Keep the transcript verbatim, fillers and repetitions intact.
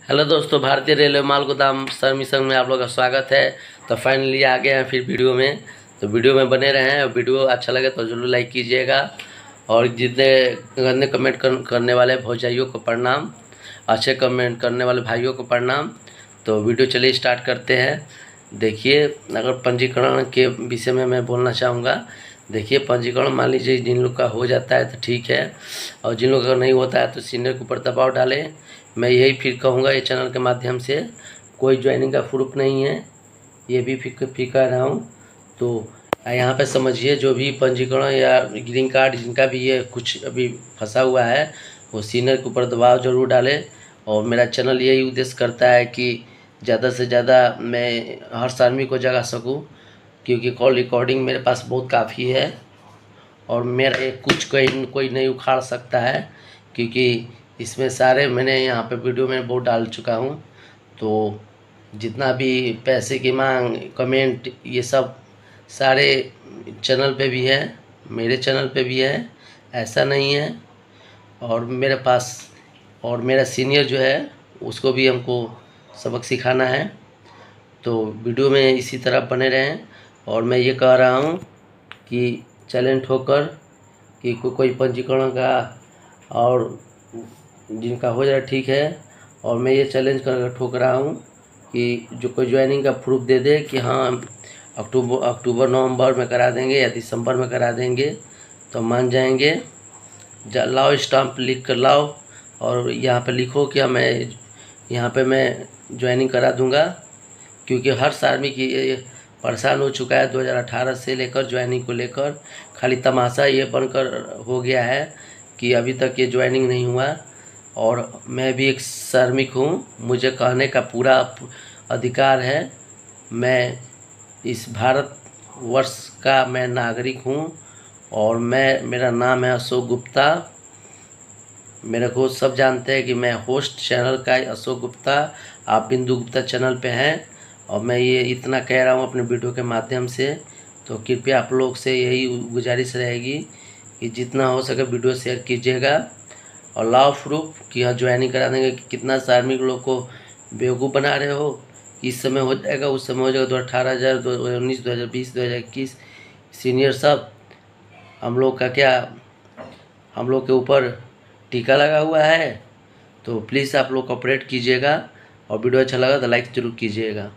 Hello दोस्तों, भारतीय railway माल गोदाम सर्विसिंग में आप लोग का स्वागत है। तो फाइनली आ गए हैं फिर वीडियो में। तो वीडियो में बने रहें। वीडियो अच्छा लगे तो जरूर लाइक कीजिएगा। और जितने गंदे कमेंट कर, करने वाले भौजाइयों को प्रणाम, अच्छे कमेंट करने वाले भाइयों को प्रणाम। तो वीडियो चलिए स्टार्ट करते हैं। देखिए, अगर पंजीकरण के विषय में मैं बोलना चाहूँगा। देखिए, पंजीकरण मान लीजिए जिन लोग का हो जाता है तो ठीक है, और जिन लोग का नहीं होता है तो सीनियर के ऊपर दबाव डालें। मैं यही फिर कहूँगा ये चैनल के माध्यम से, कोई ज्वाइनिंग का प्रूफ नहीं है, ये भी फिर फिर कह रहा हूँ। तो यहाँ पे समझिए, जो भी पंजीकरण या ग्रीन कार्ड जिनका भी ये कुछ अभी फंसा हुआ है, वो सीनियर के ऊपर दबाव जरूर डाले। और मेरा चैनल यही उद्देश्य करता है कि ज़्यादा से ज़्यादा मैं हर आदमी को जगा सकूँ, क्योंकि कॉल रिकॉर्डिंग मेरे पास बहुत काफ़ी है और मेरा एक कुछ कोई कोई नहीं उखाड़ सकता है, क्योंकि इसमें सारे मैंने यहाँ पे वीडियो में बहुत डाल चुका हूँ। तो जितना भी पैसे की मांग, कमेंट, ये सब सारे चैनल पे भी है, मेरे चैनल पे भी है, ऐसा नहीं है। और मेरे पास और मेरा सीनियर जो है उसको भी हमको सबक सिखाना है। तो वीडियो में इसी तरह बने रहें। और मैं ये कह रहा हूँ कि चैलेंज ठोकर कि को, कोई पंजीकरण का और जिनका हो जाए ठीक है। और मैं ये चैलेंज कर ठोक रहा हूँ कि जो कोई ज्वाइनिंग का प्रूफ दे दे कि हाँ अक्टूबर अक्टूबर नवंबर में करा देंगे या दिसंबर में करा देंगे तो मान जाएंगे। लाओ, स्टाम्प लिख कर लाओ और यहाँ पे लिखो कि मैं यहाँ पे मैं ज्वाइनिंग करा दूँगा। क्योंकि हर आदमी की परेशान हो चुका है दो हज़ार अठारह से लेकर ज्वाइनिंग को लेकर। खाली तमाशा ये बनकर हो गया है कि अभी तक ये ज्वाइनिंग नहीं हुआ। और मैं भी एक श्रमिक हूँ, मुझे कहने का पूरा अधिकार है। मैं इस भारत वर्ष का मैं नागरिक हूँ और मैं मेरा नाम है अशोक गुप्ता। मेरे को सब जानते हैं कि मैं होस्ट चैनल का अशोक गुप्ता, आप बिंदु गुप्ता चैनल पे हैं। और मैं ये इतना कह रहा हूँ अपने वीडियो के माध्यम से। तो कृपया आप लोग से यही गुजारिश रहेगी कि जितना हो सके वीडियो शेयर कीजिएगा और लाओ प्रूफ कि हाँ ज्वाइनिंग करा देंगे। कि कितना सार्मिक लोग को बेवकूफ़ बना रहे हो कि इस समय हो जाएगा, उस समय हो जाएगा। दो अठारह हज़ार दो हज़ार उन्नीस दो हज़ार बीस दो हज़ार इक्कीस सीनियर सब हम लोग का क्या, हम लोग के ऊपर टीका लगा हुआ है। तो प्लीज़ आप लोग कोऑपरेट कीजिएगा और वीडियो अच्छा लगा तो लाइक ज़रूर कीजिएगा।